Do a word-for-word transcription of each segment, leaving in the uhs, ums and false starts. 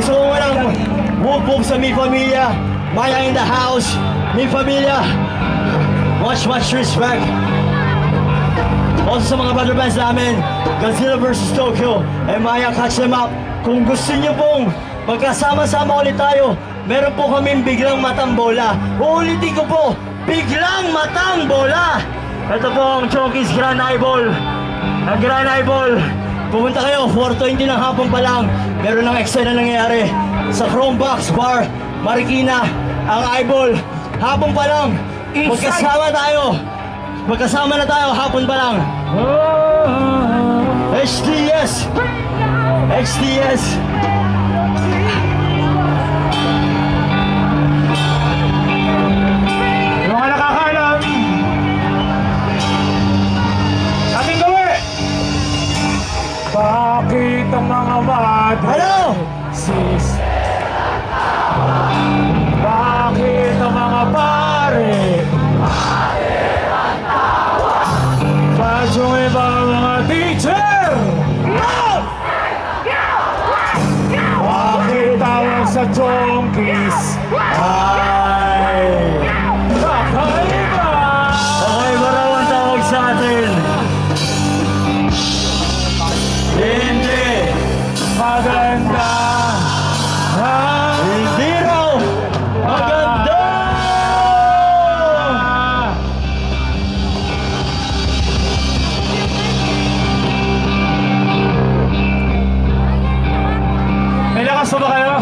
Gusto ko walang whoop-whoop sa Mi Familia. Maya in the house. Mi Familia. Much, much respect. Also sa mga brother bands namin, Godzilla versus. Tokyo, and Maya, catch them up. Kung gusto niyo pong magkasama-sama ulit tayo, meron po kaming biglang matang bola. Uulitin ko po, biglang matang bola. Ito po ang Chonky's Grand Eyeball. Ang Grand Eyeball. Pumunta kayo, four twenty ng hapon pa lang. Meron ng eksena nangyayari sa Chrome Box Bar, Marikina. Ang Eyeball, hapon pa lang. Magkasama tayo. Magkasama na tayo, hapon pa lang. H D S. H D S. Yung mga nakakalam, ating gawin. Bakit ang mga bata? Hello! Sis. Bakit ang mga pare? Bakit yung iba mga teacher? Bakit tawag sa Chonky's ay kakaiba? Kakaiba raw ang tawag sa atin. Hindi maganda. Hindi raw maganda. May lakas pa ba kayo?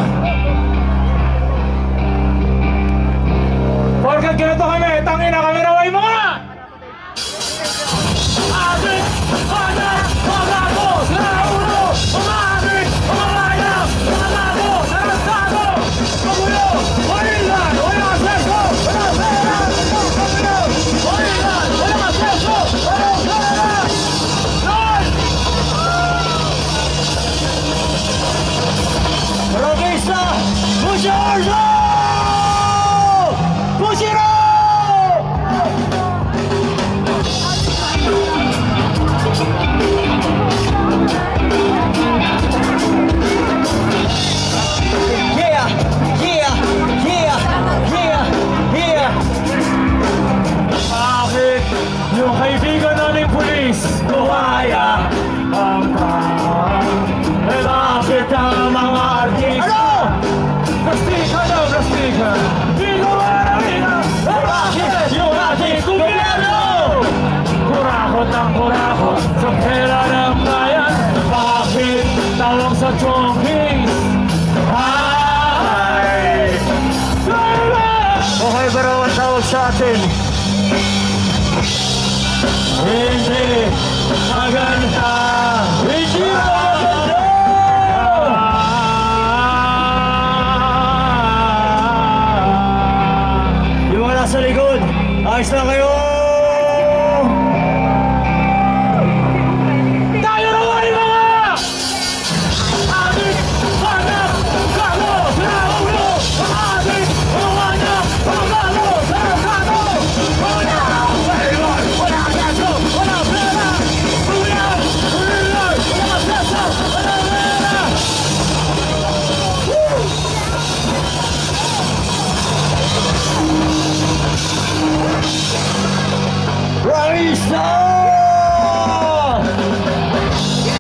Porkat ganito kami, tangina kami raway mga! Atin! Atin! Mga ako! Sa ulo! Mga atin! Mga kaya! Mga ako! Sa rastado! Magulo! Wailan! Walang aseso! Walang pera! Magulo! Wailan! Walang aseso! Walang pera! Lord! Rockista! Push yours up! Push it up! Yeah, yeah, yeah, yeah, yeah. Bakit yung kaibigan naming pulis kumaya ang pang? Eh bakit ang mga artista? Ano? Plastika daw, plastika. Di ko maraming na. Eh bakit yung ating gobyerno? Kurakot ang kurakot sa pera ng bayan. Bakit tawag sa Chonky